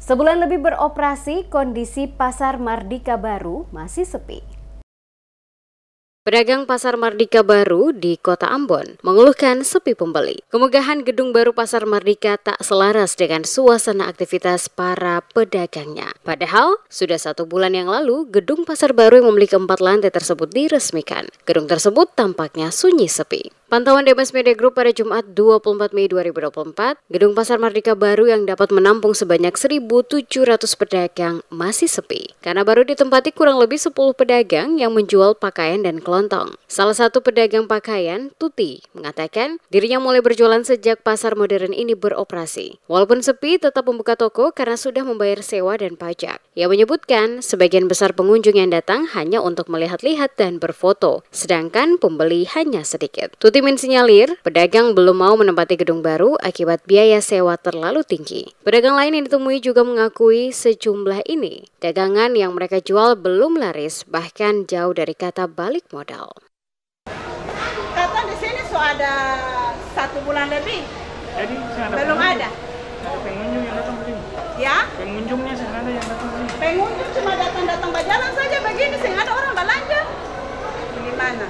Sebulan lebih beroperasi, kondisi Pasar Mardika Baru masih sepi. Pedagang Pasar Mardika Baru di Kota Ambon mengeluhkan sepi pembeli. Kemegahan gedung baru Pasar Mardika tak selaras dengan suasana aktivitas para pedagangnya. Padahal, sudah 1 bulan yang lalu, gedung pasar baru yang memiliki 4 lantai tersebut diresmikan. Gedung tersebut tampaknya sunyi sepi. Pantauan DMS Media Group pada Jumat 24 Mei 2024, gedung Pasar Mardika Baru yang dapat menampung sebanyak 1.700 pedagang masih sepi. Karena baru ditempati kurang lebih 10 pedagang yang menjual pakaian dan kelontong. Salah satu pedagang pakaian, Tuti, mengatakan dirinya mulai berjualan sejak pasar modern ini beroperasi. Walaupun sepi, tetap membuka toko karena sudah membayar sewa dan pajak. Ia menyebutkan sebagian besar pengunjung yang datang hanya untuk melihat-lihat dan berfoto, sedangkan pembeli hanya sedikit. Tuti mensinyalir pedagang belum mau menempati gedung baru akibat biaya sewa terlalu tinggi. Pedagang lain yang ditemui juga mengakui sejumlah ini dagangan yang mereka jual belum laris, bahkan jauh dari kata balik modal. Kata di sini sudah ada 1 bulan lebih. Jadi belum ada. Pengunjung yang datang begini. Ya? Pengunjungnya ada yang datang begini. Pengunjung cuma datang berjalan saja begini, sehingga ada orang belanja. Bagaimana?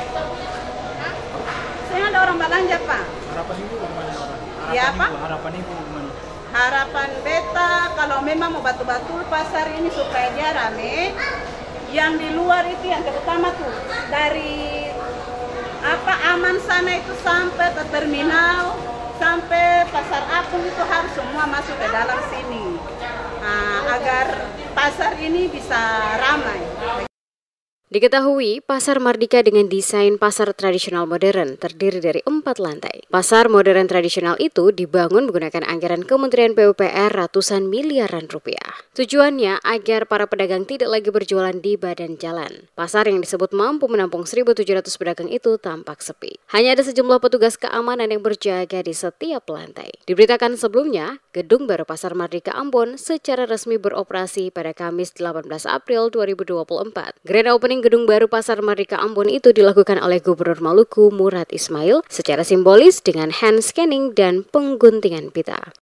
Sehingga ada orang belanja, Pak. Harapan ibu gimana orang? Ya, Pak? Harapan ibu gimana? Harapan beta kalau memang mau betul-betul pasar ini supaya dia rame, yang di luar itu yang terutama tuh dari Aman sana itu sampai ke terminal, sampai pasar apung itu harus semua masuk ke dalam sini, agar pasar ini bisa ramai. Diketahui, Pasar Mardika dengan desain pasar tradisional modern terdiri dari 4 lantai. Pasar modern tradisional itu dibangun menggunakan anggaran Kementerian PUPR ratusan miliaran rupiah. Tujuannya agar para pedagang tidak lagi berjualan di badan jalan. Pasar yang disebut mampu menampung 1.700 pedagang itu tampak sepi. Hanya ada sejumlah petugas keamanan yang berjaga di setiap lantai. Diberitakan sebelumnya, gedung baru Pasar Mardika Ambon secara resmi beroperasi pada Kamis 18 April 2024. Grand opening gedung baru Pasar Mardika Ambon itu dilakukan oleh Gubernur Maluku Murad Ismail secara simbolis dengan hand scanning dan pengguntingan pita.